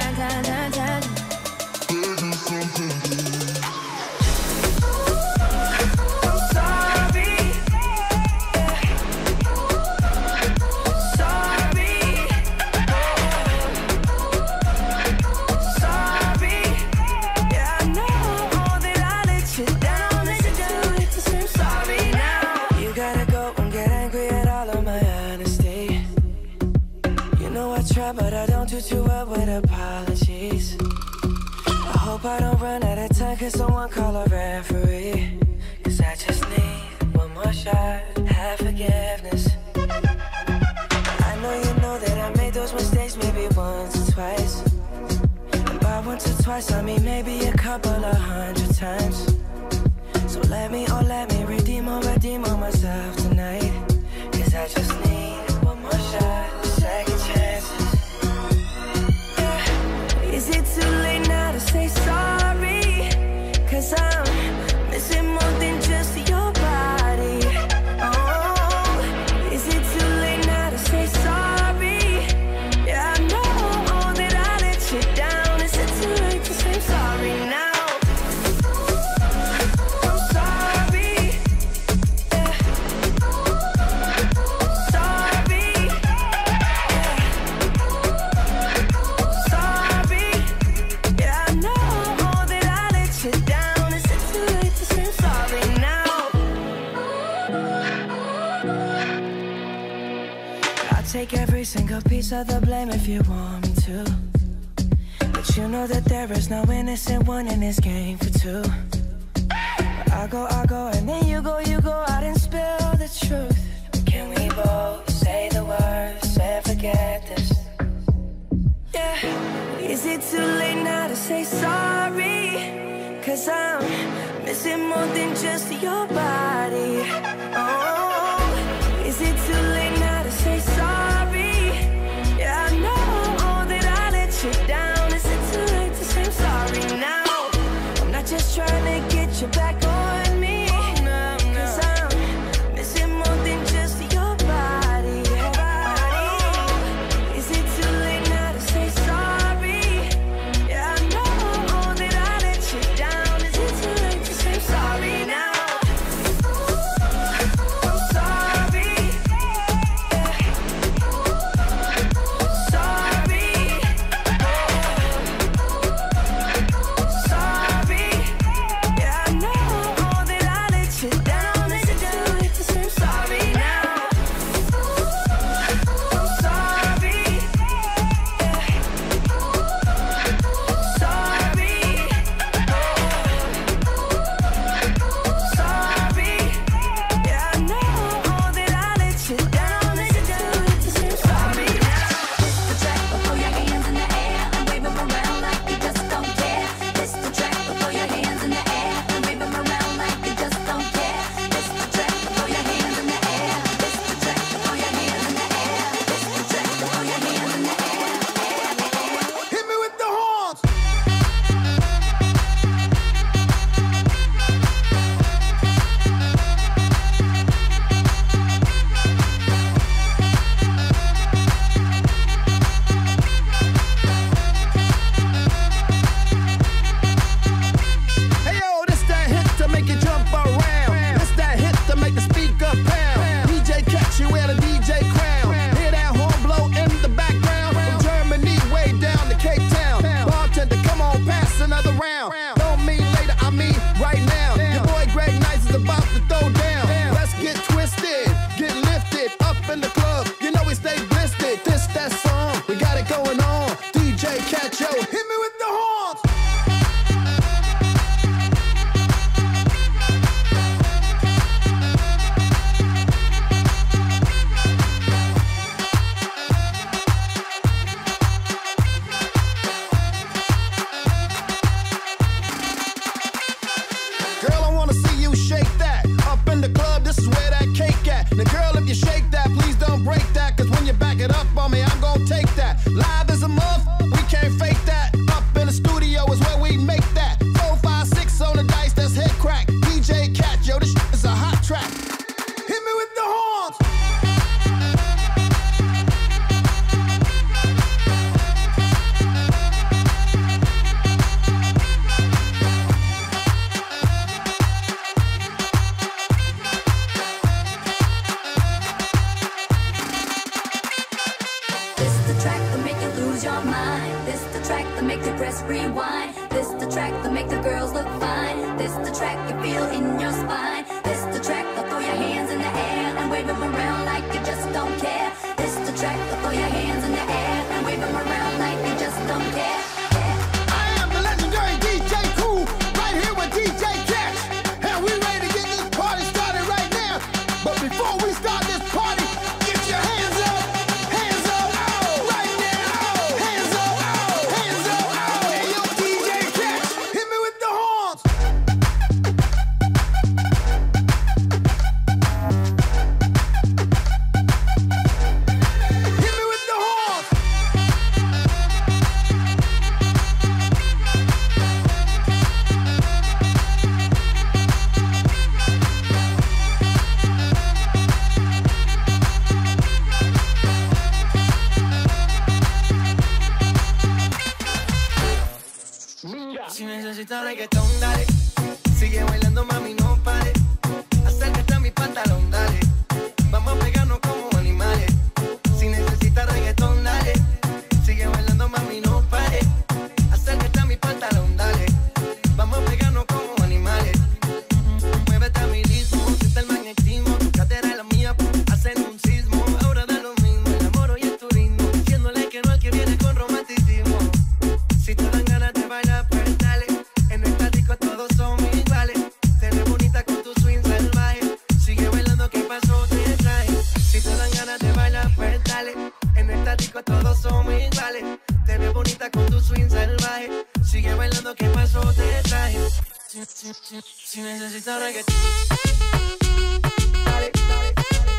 But I don't do too well with apologies. I hope I don't run out of time, cause someone call a referee. Cause I just need one more shot, have forgiveness. I know you know that I made those mistakes maybe once or twice. And by once or twice I mean maybe a couple of 100 times. So let me redeem on myself tonight. Cause I just need one more shot, second chances. Is it too late now to say sorry? Cause I'm missing more than just your body. Oh, is it too late now to say sorry? Yeah, I know that I let you down. Is it too late to say sorry now? I'm sorry. Yeah. Sorry. Take every single piece of the blame if you want me to. But you know that there is no innocent one in this game for two. But I go, and then you go out and spill the truth. Can we both say the words and forget this? Yeah. Is it too late now to say sorry? Cause I'm missing more than just your body. Oh, is it too late now to say sorry? Yeah, I know that I let you down. Is it too late to say I'm sorry now? I'm not just trying to get you back on me. Cause I'm missing more rewind. This the track that make the girls look fine. This the track you feel in your spine. This the track that throw your hands in the air and wave them around like you just don't care. This the track that throw your hands in the air and wave them around like you just don't care. I am the legendary DJ Cool, right here with DJ Cash, and we ready to get this party started right now. But before we start this party, get your hands up, right now, hands up. Hey yo, DJ Cash, hit me with the horns. Hit me with the horns. Si necesitas reggaetón, dale. Sigue bailando, mami, no pare. Acércate a mi pantalón, dale. Vamos a pegarnos como animales. Si necesitas reggaetón, dale. Sigue bailando, mami, no pare. Acércate a mi pantalón, dale. Vamos a pegarnos como animales. Muévete a mi ritmo, siente el magnetismo. Tu cadera es la mía, hacen un sismo. Ahora da lo mismo, el amor y el turismo. Diciéndole que no al que viene con romanticismo. Si te dan ganas de bailar, pues dale. En esta disco todos somos iguales. Te ves bonita con tu swing salvaje. Sigue bailando, ¿qué pasó? Te traje. Si te dan ganas de bailar, pues dale. En esta disco todos somos iguales. Te ves bonita con tu swing salvaje. Sigue bailando, ¿qué pasó? Te traje. Si necesitas reggaetón, dale, dale.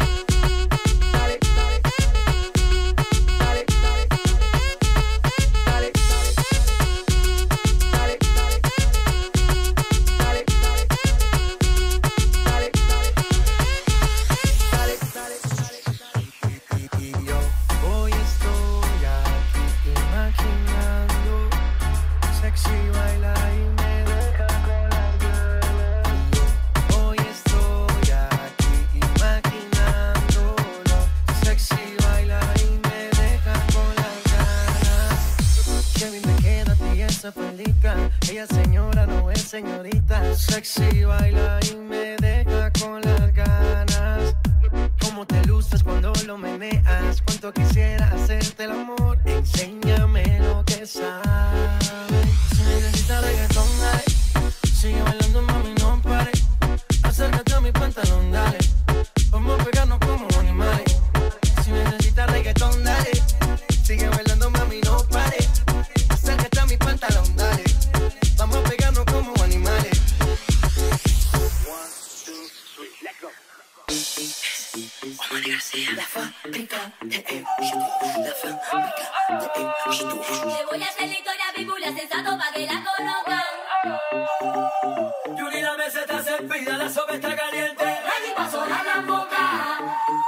Hoy estoy aquí imaginando, sexy baila y me deja con las ganas. Hoy estoy aquí imaginando, sexy baila y me deja con las ganas. Qué bien te queda a ti esa pelica, ella señora no es señorita. Sexy baila y me deja con las ganas. Cómo te luces cuando lo meneas, cuánto quisiera hacerte el amor. Enséñame lo que sabes. Si necesitas reggaetón, dale. Sigue bailando, mami, no pare. Acércate a mi pantalón, dale. Vamos a pegarnos como animales. Si necesitas reggaetón, dale. Sigue bailando, mami, no pare. Acércate a mi pantalón, dale. Vamos a pegarnos como animales. 1, 2, 3, let's go. Omar García, la fábrica de éxito, la fábrica de éxito. Le voy a hacer la historia bíblia sensato pa' que la conozcan. Yuri, la mesa está servida, la sopa está caliente. Ready pa' sonar la boca.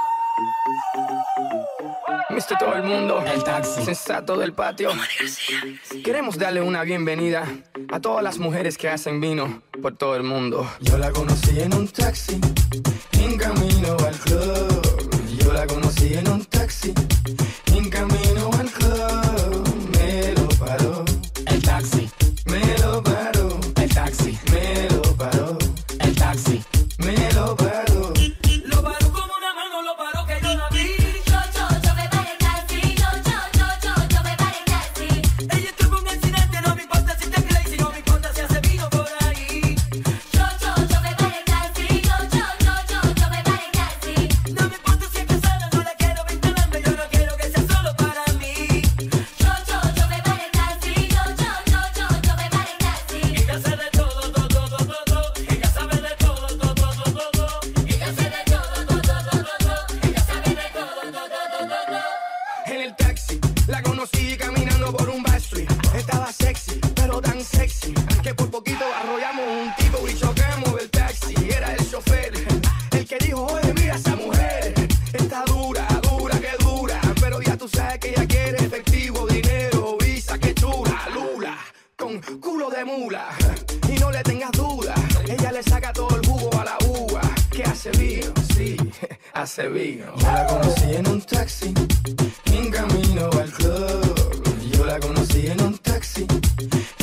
Mister todo el mundo, el taxi sensato del patio. Queremos darle una bienvenida a todas las mujeres que hacen vino por todo el mundo. Yo la conocí en un taxi, en camino al club. Yo la conocí en un taxi, en camino al club. Me lo paró el taxi, me lo paró el taxi, me lo paró el taxi, me lo paró. Lo paró como una mano, lo paró que yo la vi. Yo me paré el taxi, yo me paré el taxi. Ella tuvo un accidente, no me importa si te crazy, no me importa si hace vino por ahí. Yo me paré el taxi, yo me paré el taxi. No me importa si es casada, no la quiero vinculando, yo no quiero que sea solo para mí. Yo me paré el taxi, yo me paré el taxi. Ella sabe de todo, ella sabe de todo, Ella sabe de todo, ella sabe de todo. En el taxi la conocí caminando por un backstreet. Estaba sexy, pero tan sexy que por poquito arrollamos un tipo y chocamos el taxi. Era el chofer el que dijo: oye, mira esa mujer, está dura, que dura. Pero ya tú sabes que ella quiere efectivo, dinero, visa, que chula, lula, con culo de mula. Y no le tengas duda, ella le saca todo el jugo a la uva. Que hace vino, sí, hace vino. Yo la conocí en un taxi, en camino al club. Yo la conocí en un taxi,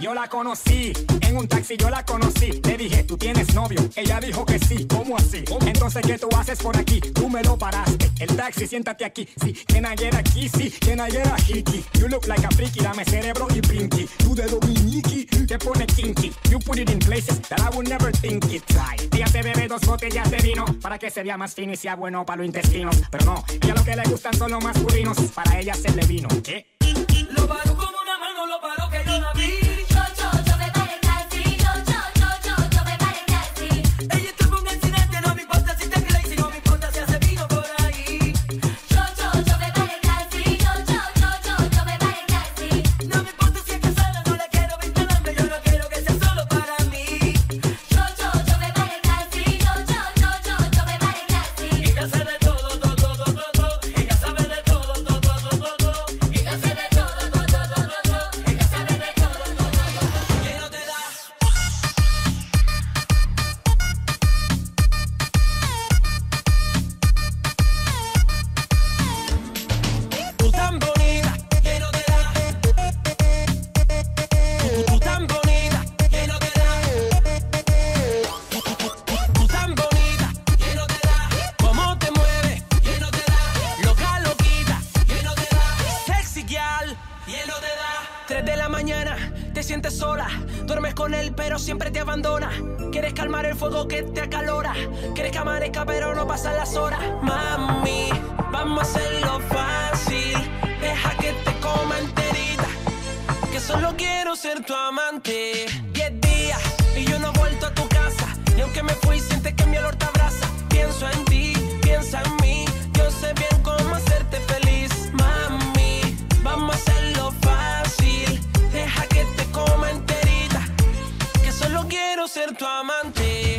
yo la conocí. En un taxi yo la conocí. Le dije, ¿tú tienes novio? Ella dijo que sí. ¿Cómo así? Entonces, ¿qué tú haces por aquí? Tú me lo paraste. El taxi, siéntate aquí. Sí, can I get a kissy? Can I get a hickey? You look like a freaky. Dame cerebro y brinky. Tú de Dominiki te pone kinky. You put it in places that I would never think it. Ella se bebe 2 botellas de vino para que se vea más fino y sea bueno para los intestinos. Pero no, ella lo que le gustan son los masculinos. Para ella se le vino. ¿Qué? Lo paro con una mano, lo paro que yo la vi. Siempre te abandona. Quieres calmar el fuego que te acalora. Quieres que amanezca pero no pasan las horas. Mami, vamos a hacerlo fácil. Deja que te coma enterita. Que solo quiero ser tu amante. 10 días y yo no he vuelto a tu casa. Y aunque me fui, sientes que mi olor te abraza. Pienso en ti, piensa en mí. Yo sé bien cómo hacerte feliz. Mami, vamos a hacerlo fácil. Deja que te coma enterita. Solo quiero ser tu amante.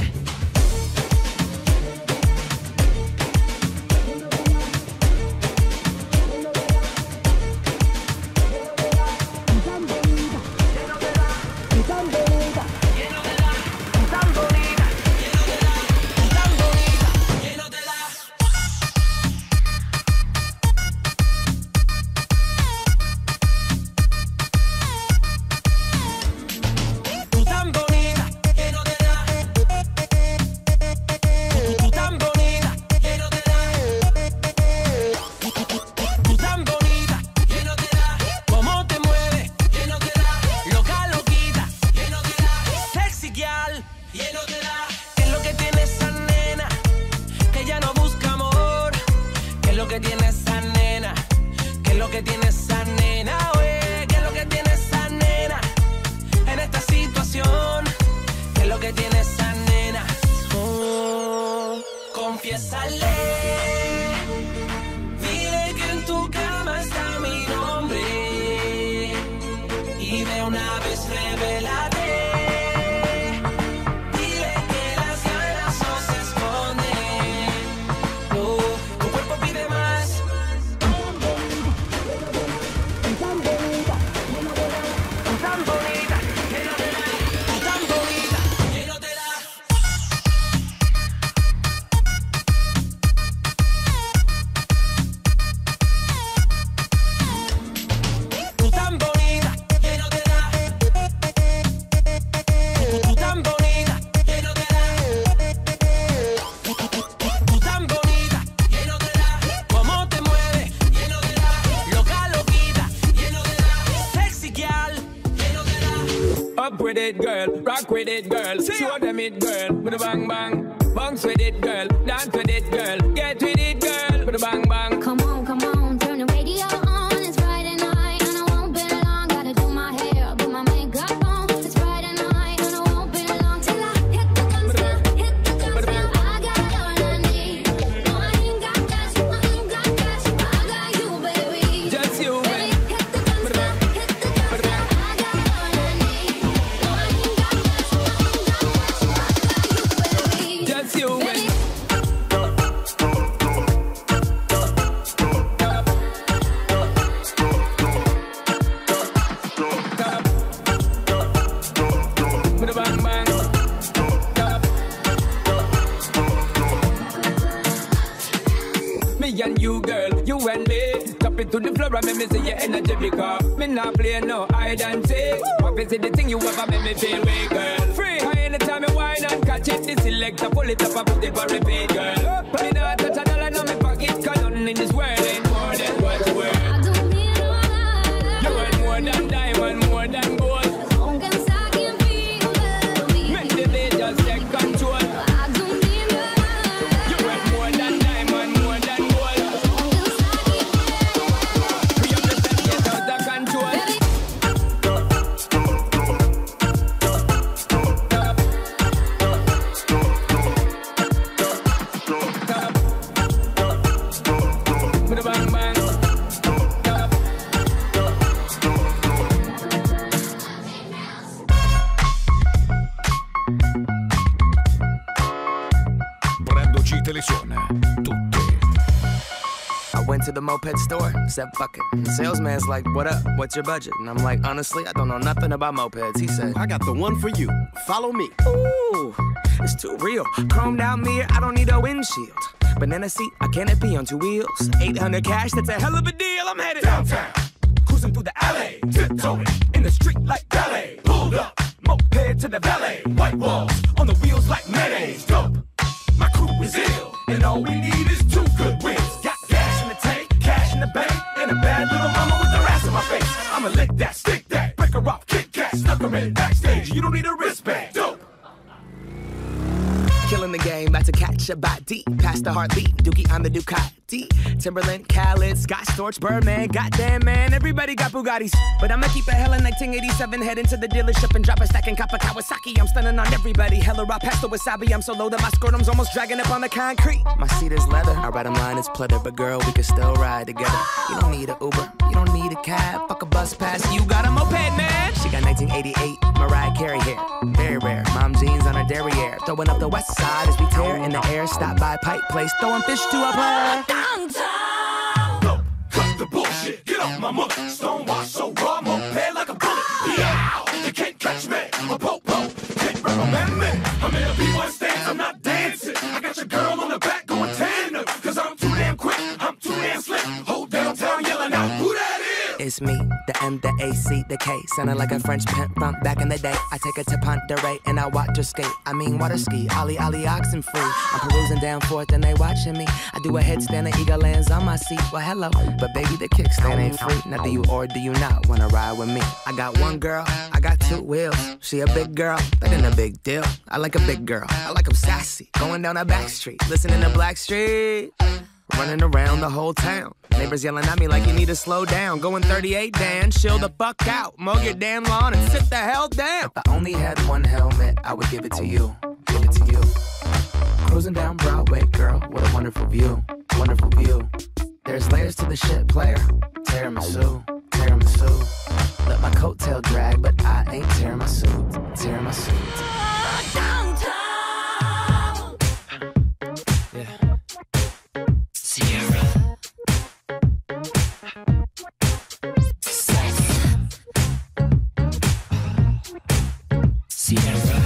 with it, girl. Rock with it, girl. Show them it, girl. With a bang bang. Bounce with it, girl. Dance with it, girl. Get with it, girl. With a bang bang. Come on, turn the radio on. It's Friday night and I won't be long. Gotta do my hair, put my makeup on. It's Friday night and I won't be long till I hit the guns, hit the guns. I got all I need. No, I ain't got cash, I ain't got cash. I got you, baby. Just you, baby. Hit the guns, hit the guns. I got all I need. No, I ain't got cash, I ain't got cash. I got you, baby. Just you, baby. it to the floor and make me see your energy because me not play no hide and seek. What is it the thing you ever make me feel way, girl? Free. Anytime me whine and catch it, the selector pull it up and put it for repeat, girl. But me not touch a dollar in my pocket, cause nothing in this world ain't more than what you worth. I don't need no other. You want more than diamond, more than gold. As long as I can feel it, make the beat just take control. I don't need no other. You want more than diamond, more than gold. As long as I can feel it, we have to get out of control. Brando G te le suona tutte. I went to the moped store, said fuck it. The salesman's like, what up, what's your budget? And I'm like, honestly, I don't know nothing about mopeds. He said, I got the one for you, follow me. Ooh, it's too real. Chromed out mirror, I don't need a windshield. Banana seat, a canopy on 2 wheels. 800 cash, that's a hell of a deal, I'm headed downtown. Cruising through the alley, tiptoeing in the street like ballet. Pulled up, moped to the valet. White walls on the wheels like mayonnaise. Dope, my crew is ill, and all we need is 2 good wins. Got gas in the tank, cash in the bank, and a bad little mama with her ass in my face. I'ma lick that, stick that, break her off, kick that, snuck her in backstage. You don't need a wristband. Dope. Killing the game, about to catch a body. Past the heartbeat, Dookie on the Ducati. Timberland, Khaled, Scott Storch, Birdman. Goddamn, man, everybody got Bugattis. But I'ma keep it hella 1987. Head into the dealership and drop a stack in Kappa Kawasaki. I'm stunning on everybody. Hella raw past the wasabi. I'm so low that my scrotum's almost dragging up on the concrete. My seat is leather. I ride 'em line is pleather. But girl, we can still ride together. You don't need an Uber. You don't need a cab. Fuck a bus pass. You got a moped, man. She got 1988 Mariah Carey hair. Very rare. Mom jeans on her derriere. Throwing up the west side as we tear in the air. Stop by Pike Place, throwing fish to a player. Downtown. No, cut the bullshit. Get off my mother. Stonewash so raw, moped like a bullet. Yeah, you can't catch me. A po-po, can't recommend me. I'm in a B1 stance, I'm not dancing. I got your girl on the back going tandem. Cause I'm too damn quick, I'm too damn slick. Whole downtown yelling out, who that is? It's me, the M, the A, C, the K. Sounding like a French pimp from back in the day. I take her to Ponderay and I watch her skate. I mean water ski, ollie, oxen free. I'm perusing down 4th and they watching me. I do a headstand, the eagle lands on my seat. Well, hello, but baby, the kickstand ain't free. Now do you or do you not wanna ride with me? I got 1 girl, I got 2 wheels. She a big girl, that ain't a big deal. I like a big girl, I like 'em sassy. Going down a back street, listening to Blackstreet. Running around the whole town. Neighbors yelling at me like you need to slow down. Going 38, Dan, chill the fuck out. Mow your damn lawn and sit the hell down. If I only had 1 helmet, I would give it to you. Give it to you. Cruising down Broadway, girl, what a wonderful view. Wonderful view. There's layers to the shit, player. Tiramisu, tiramisu. Let my coattail drag, but I ain't tearing my suit. Tearing my suit. Downtown. Sierra. Sierra.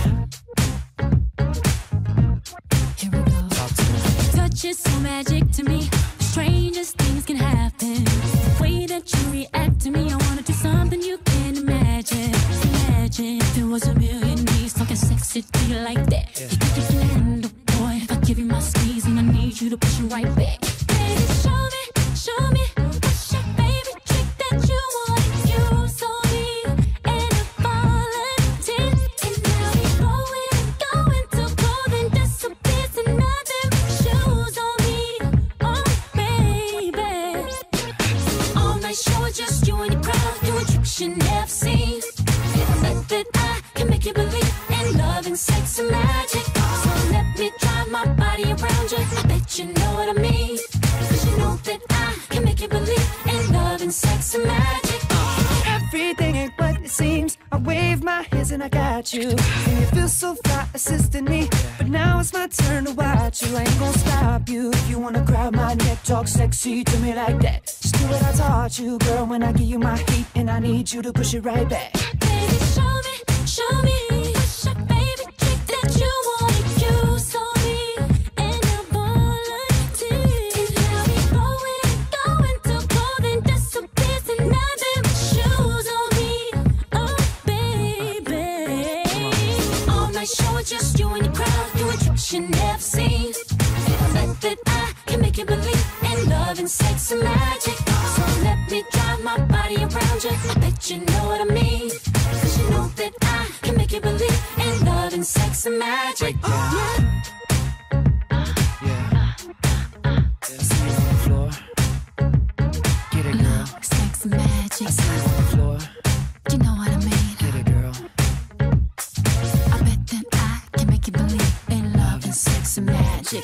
Here we go. Touch is so magic to me. The strangest things can happen. The way that you react to me, I wanna do something you can't imagine. Imagine if there was a million knees talking sexy to you like that. You think you can handle, boy, if I give you my squeeze and I need you to push it right back. Baby, show me, what's your favorite trick that you want to use on me? And if volunteers, and now we going to clothing disappears and nothing shoes on me, oh baby. All night show is just you and your crowd doing tricks you never seen. Admit that I can make you believe in love and sex and magic. So let me drive my body around you. I bet you know what I mean. Cause you know that I can make you believe in love and sex and magic. Everything ain't what it seems. I wave my hands and I got you. And you feel so fly assisting me. But now it's my turn to watch you. I ain't gonna stop you. If you wanna grab my neck, talk sexy to me like that. Just do what I taught you, girl, when I give you my heat. And I need you to push it right back. Baby, show me, what's your favorite trick that you want to use on me? And I volunteer. And now we going to clothing night show with just you and your crowd, doing tricks you never seen. Bet that I can make you believe in love and sex and magic. So let me drive my body around you. I bet you know what I mean. Cause you know that I can make you believe in love and sex and magic. Yeah. See you on the floor. Get it, girl. Sex and magic. I see you on the floor. You know what I mean. Get it, girl. I bet that I can make you believe in love and sex and magic.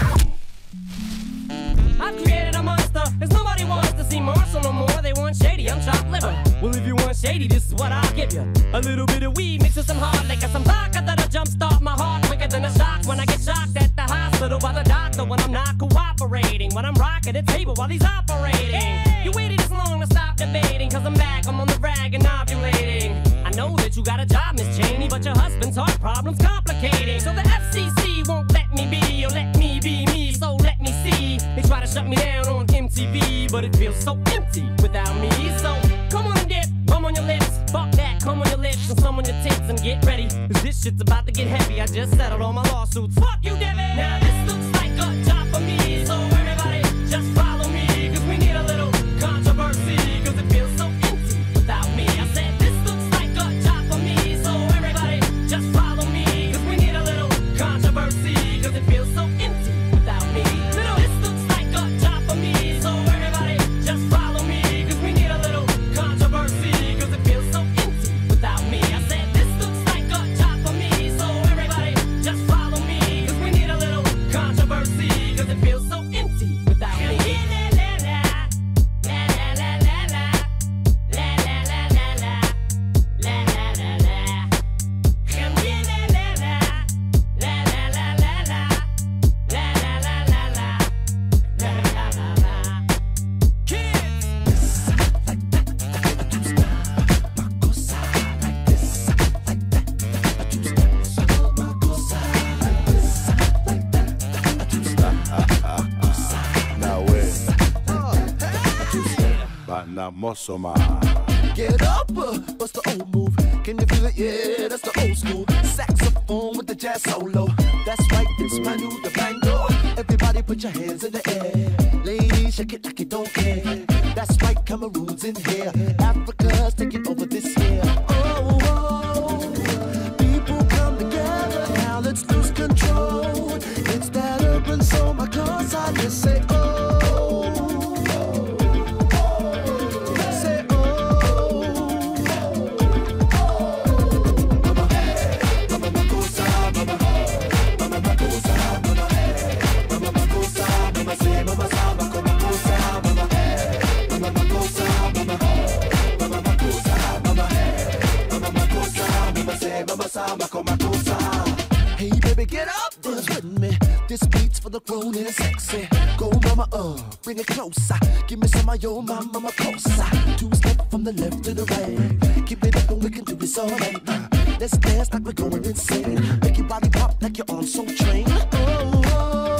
I've created a monster, cause nobody wants to see Marshall no more. They want shady, I'm chopped liver. Well, if you want shady, this is what I'll give you. A little bit of weed mixed with some hard liquor, some vodka that'll jumpstart my heart quicker than a shock when I get shocked at the hospital by the doctor when I'm not cooperating. When I'm rocking the table while he's operating. Hey! You waited this long to stop debating, cause I'm back, I'm on the rag and ovulating. I know that you got a job, Miss Cheney, but your husband's heart problem's complicating. So the FCC won't let me be, or let me be me, so let me see. They try to shut me down on MTV, but it feels so empty without me. So come on and dip, bum on your lips, fuck that, come on your lips and some on your tits and get ready, cause this shit's about to get heavy. I just settled all my lawsuits, fuck you, Devin. Now this looks like a job for me, so everybody just follow me, cause we need a little controversy, cause it feels so empty without me. I said this looks like a job for me, so everybody just follow me, cause we need a little controversy, cause it feels so empty without me. This looks like a job for me, so everybody just follow me, cause we need a little controversy, cause it feels so empty without me. I said this looks like a job for me, so everybody just follow me, cause we need a little controversy, cause it feels so empty without me. Muscle man. Get up, what's the old move? Can you feel it? Yeah, that's the old school. Saxophone with the jazz solo. That's right, it's my new bango. Everybody put your hands in the air. Ladies, shake it like you don't care. That's right, Cameroon's in here. Africa's taking over this year. Oh, oh, people come together. Now let's lose control. It's that urban soul, my cause I just say, oh. Hey baby, get up, dance with me. This beat's for the grown and sexy. Go mama, bring it closer. Give me some of your mama closer. 2 step from the left to the right. Keep it up and we can do this all night. Let's dance like we're going insane. Make your body pop like you're on Soul Train. Oh, oh.